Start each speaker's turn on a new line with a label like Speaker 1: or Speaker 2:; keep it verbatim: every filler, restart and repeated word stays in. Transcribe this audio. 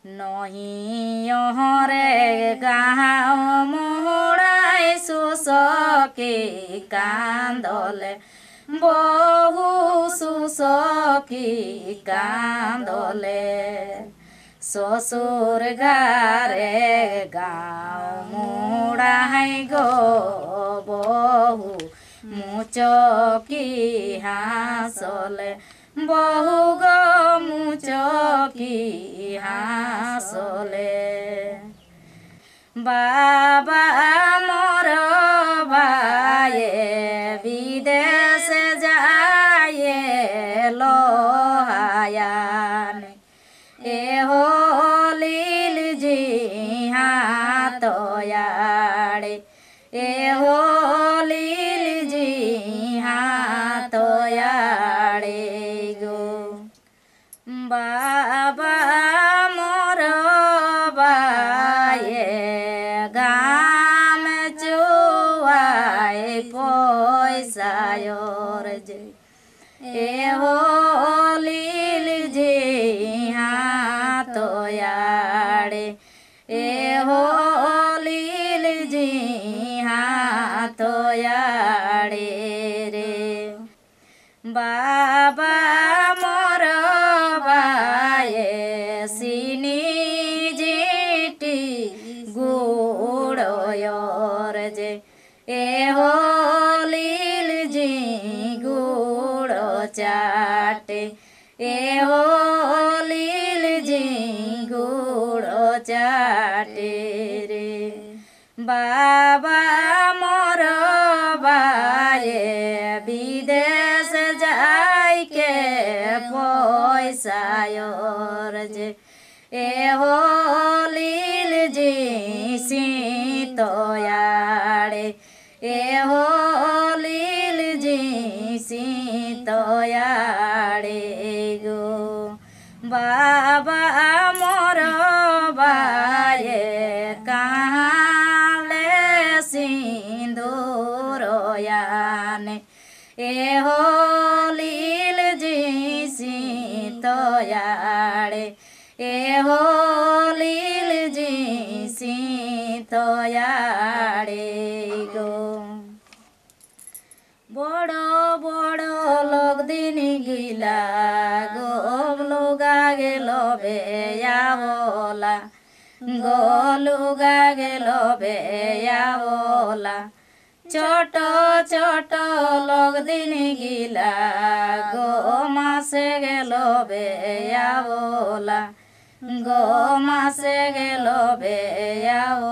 Speaker 1: नही रे गाँव मुड़ाई सुसकी कांदले बहु सुसकी कांदले ससुर गारे गाँव मुड़ाई गो बहु मुचकी हासले बहु गो मुचकी हासले बाबा मोर बाये विदेश जाए लोहायान ए हो लील जी हाथ याड़े ए हो लील जी हाथ याड़े गो बाबा मोर बाये गाम चुआए पैसा योर जे ए हो लील जी हाथ याड़े ए हो लील जी हाथ याड़े रे बाबा मोर बाये सिनी जीटी गुड़ योर जे ए हो लील जी गुड़ चाटे ए हो लील जी गुड़ चाटे रे बाबा मोर बाये विदेश जाय के पैसा योर जे ए हो लील जी सीतो याड़े ए हो लील जी सीतो याड़े गो बाबा मोर बाये कहाँ ले सिंदूर याने ए हो लील जी सीतो याड़े ए हो लील जी सीतो याड़े गो बड़ो बड़ो लोग दिन गिला गो लुगा गेलो बेयावला गो लुगा गेलो बेयावला छोटो छोटो लोग दिन गिला गो मासे गेलो बेयावला गो मासे गेलो बेयावला